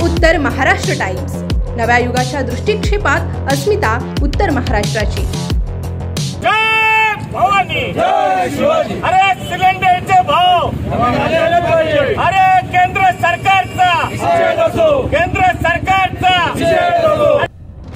उत्तर महाराष्ट्र टाइम्स, नव्या युगाच्या दृष्टिक्षेपात अस्मिता उत्तर महाराष्ट्राची। जय भवानी, जय शिवाजी। अरे सिलेंडरचे भाव, अरे केंद्र सरकारचा, केंद्र सरकारचा।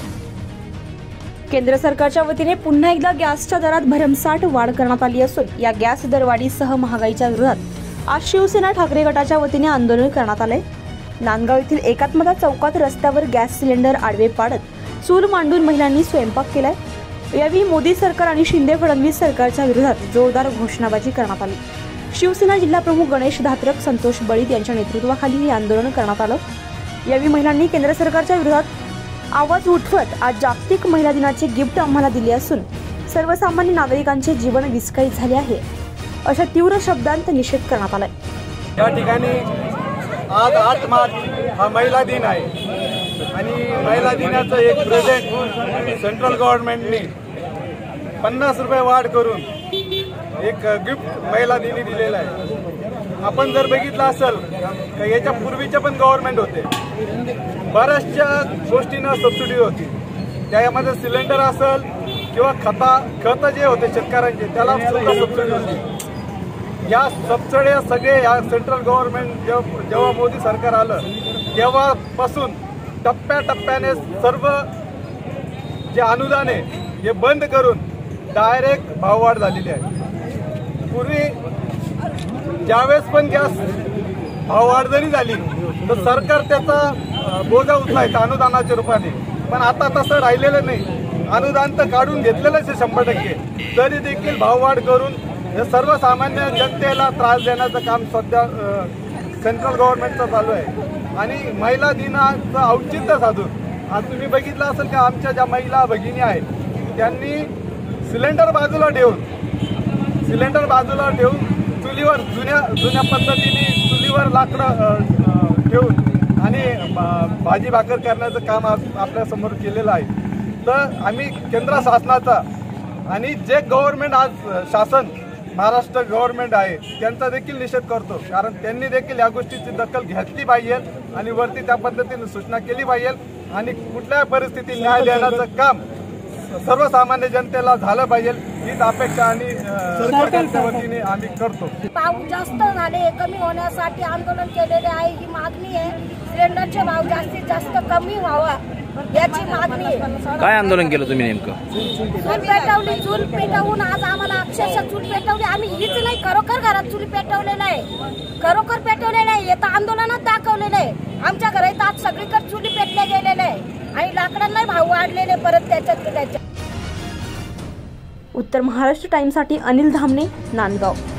केंद्र सरकारच्या वतीने पुन्हा एकदा गॅसच्या दरात भरमसाठ वाढ करण्यात आली असून या गॅस दरवाढीसह महागाईच्या विरोधात आज शिवसेना ठाकरे गटाच्या वतीने आंदोलन करण्यात आले। नांदगाव येथील एकात्मता चौकात रस्त्यावर गॅस सिलेंडर आडवे पाडत चूल मांडून महिलांनी स्वयंपाक केलाय। यावेळी मोदी सरकार आणि शिंदे फडणवीस सरकारच्या विरोधात जोरदार घोषणाबाजी करण्यात आली। शिवसेना जिल्हा प्रमुख गणेश धात्रक, संतोष बळीत यांच्या नेतृत्वाखाली हे आंदोलन करण्यात आलं। यावेळी महिलांनी केंद्र सरकारच्या विरोधात आवाज उठवत आज जागतिक महिला दिनाचे गिफ्ट आम्हाला दिले असून सर्वसामान्य नागरिकांचे जीवन विस्कळीत झाले आहे अशा तीव्र शब्दांत निषेध करण्यात आलाय। या ठिकाणी आज 8 मार्च हा महिला दिन आहे आणि महिला दिनाचं एक प्रेझेंट सेंट्रल गव्हर्नमेंटने 50 रुपये वाढ करून एक गिफ्ट महिला दिनी दिलेला आहे। आपण जर बघितलं असेल तर याच्या पूर्वीचे पण गव्हर्नमेंट होते, बऱ्याचशा गोष्टींना सबसिडी होती, त्यामध्ये सिलेंडर असेल किंवा खत जे होते शेतकऱ्यांचे त्याला सुद्धा सबसिडी होती। या सबसिड्या सगळे या सेंट्रल गव्हर्नमेंट जेव्हा मोदी सरकार आलं तेव्हापासून टप्प्याटप्प्याने सर्व जे अनुदान आहे हे बंद करून डायरेक्ट भाववाढ झालेली आहे। पूर्वी ज्यावेळेस पण गॅस भाववाढ जरी झाली तर सरकार त्याचा बोजा उचलायचा अनुदानाच्या रूपाने, पण आता तसं राहिलेलं नाही। अनुदान तर काढून घेतलेलंच आहे 100%, तरी देखील भाववाढ करून हे सर्वसामान्य जनतेला त्रास देण्याचं काम सध्या सेंट्रल गव्हर्नमेंटचं चालू आहे। आणि महिला दिनाचं औचित्य साधून आज तुम्ही बघितलं असेल का आमच्या ज्या महिला भगिनी आहेत त्यांनी सिलेंडर बाजूला ठेवून चुलीवर जुन्या पद्धतीने चुलीवर लाकडं ठेवून आणि भाजी भाकर करण्याचं काम आपल्या समोर केलेलं आहे। तर आम्ही केंद्र शासनाचा आणि जे गव्हर्नमेंट आज शासन महाराष्ट्र गव्हर्नमेंट आहे त्यांचा देखील निषेध करतो, कारण त्यांनी देखील या गोष्टीची दखल घेतली पाहिजे आणि वरती त्या पद्धतीने सूचना केली पाहिजे आणि कुठल्याही परिस्थितीत न्याय देण्याचं काम सर्वसामान्य जनतेला झालं पाहिजे हीच अपेक्षा आणि सरकारच्या वतीने आम्ही करतो। पाऊस जास्त झाले कमी होण्यासाठी आंदोलन केलेले आहे। ही मागणी आहे सिलेंडरचे भाव जास्तीत जास्त कमी व्हावा याची मागणी आहे। काय आंदोलन केलं तुम्ही नेमकं? चूल पेटवून आज आम्हाला अक्षरशः चूल पेटवली, आम्ही हीच नाही खरोखर घरात चूल पेटवलेलं आहे, खरोखर पेटवलेलं आहे, येतं आंदोलनात दाखवलेलं आहे। आमच्या घरात आज सगळीकडे चुली पेटल्या गेलेल्या आहे आणि लाकडांना भाव वाढलेले परत त्याच्यात। उत्तर महाराष्ट्र टाइम्ससाठी अनिल धामणे, नांदगाव।